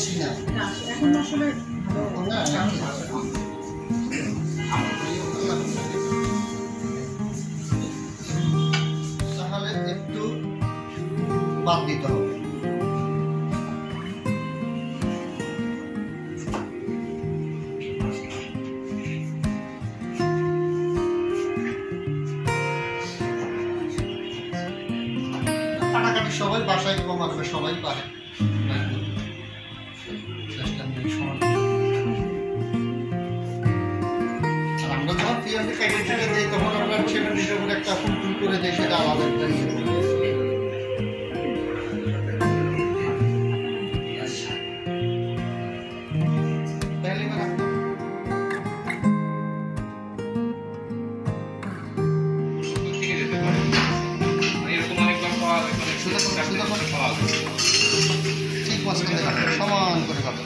এখন আসলে তাহলে একটু বাদ দিতে হবে। কাটাকাটি সবাই বাসায় কম আসবে, সবাই পারে। আর আমরা যখন পিএমডি প্যাকেট থেকে দিই তখন আমরা সেটা নিজের উপরে একটা ফুল করে দিই, সেটা আলাদা একটা ইয়ে করে দিই। ঠিক মাঝখানে কাটবে, সমান করে কাটবে।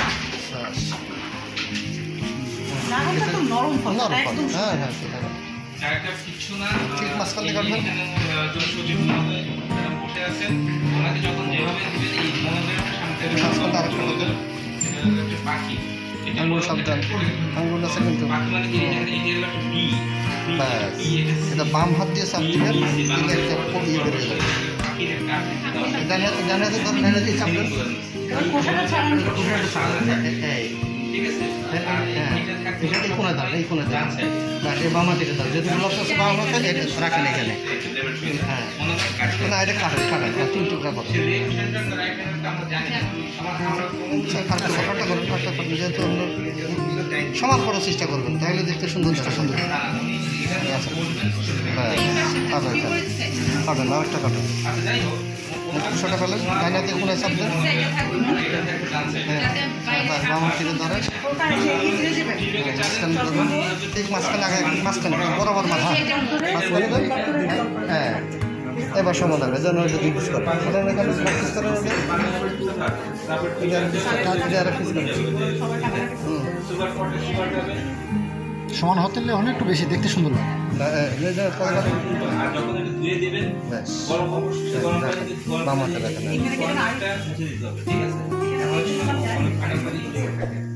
নরম নরম হবে, হ্যাঁ হ্যাঁ সেটা ঠিক মাঝখানে কাটবেন। আঙুল সাবধান, আঙুল আছে কিন্তু। ব্যাস, এটা বাম হাত দিয়ে চাপ দিবেন, দিলে একটা ইয়ে বেরিয়ে যাবে। ডান হাতে ধরেন, ডান হাতে চাপবেন। এই কোণে দাঁড়ান, এই কোণে দাঁড়ান। এই বাম হাতে দাঁড়ান, যেহেতু গ্লাভস আছে বাম হাতে এটা রাখেন এখানে। হ্যাঁ না, এটা কাটেন কাটেন, 3 টুকরা করুন। যেহেতু সমান করার চেষ্টা করবেন, তাহলে দেখতে সুন্দর সুন্দর। কাটেন কাটেন, আরেকটা কাটেন। সেটা ফেলেন, ডাইনাতে কোণে চাপ দেন। বাম ফিরে ধরেন, ঠিক মাঝখানে আগে, মাঝখানে বরাবর মাথা মাঝখানে দেন। হ্যাঁ এবার সমান হবে, যেন ওইটা 2 পিস করেন। ওটা এখানে পিস করেন, সমান হতে হলে অনেক একটু বেশি দেখতে সুন্দর লাগে। বাম হাতে রাখেন।